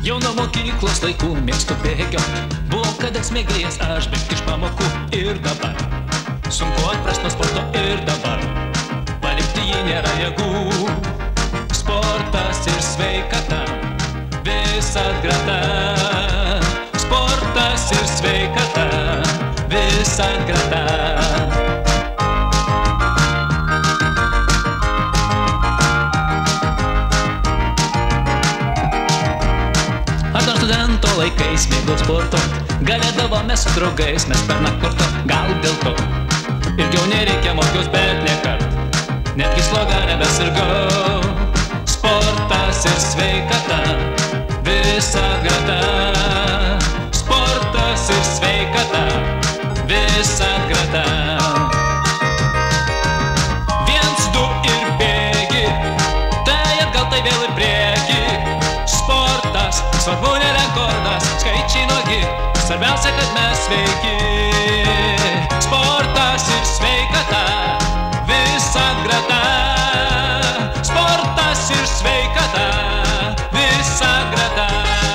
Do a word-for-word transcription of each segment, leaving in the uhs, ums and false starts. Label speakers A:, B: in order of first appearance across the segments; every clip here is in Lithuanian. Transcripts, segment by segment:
A: Jau nuo mokyklos laikų mėgstu bėgiot. Buvau kadeks mėgėjas aš, bet iš pamokų ir dabar. Sunku atprast nuo sporto ir dabar. Palikti jį nėra jėgų. Sportas ir sveikata, visa greta. Sportas ir sveikata, visa greta. Studento laikais mėgau sporto, galėdavome su draugais, mes per naktį, gal dėl to. Ilgiau nereikia mokiaus, bet nekart, netgi slogą nebesirgau. Sportas ir sveikata, visa greta. Sportas ir sveikata, visa greta. Viens, du ir bėgi, tai atgal, tai vėl į priekį. Sportas, svarbu ne rekordas, skaičiai nuogi, svarbiausia, kad mes sveiki. Sportas ir sveikata, visa greta. Sportas ir sveikata, visa greta.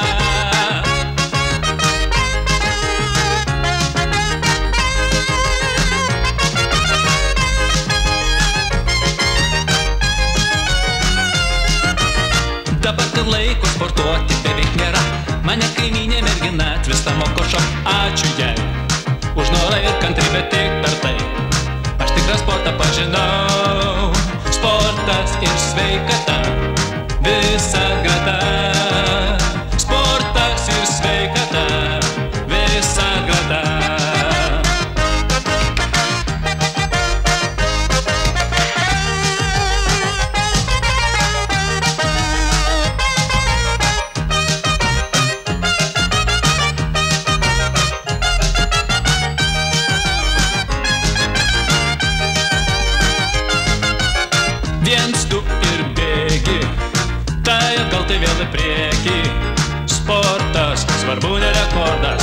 A: Dabar tai laiko sportuoti beveik nėra. Mane kaimynė mergina tvista moko šok. Ačiū jai už norą ir kantrybę tik per tai. Aš tikrą sportą pažinau. Sportas ir sveikata, visa greta. Sportas ir sveikata, visa greta. Viens, du ir bėgi, tai atgal, tai vėl į priekį. Sportas, svarbu ne rekordas,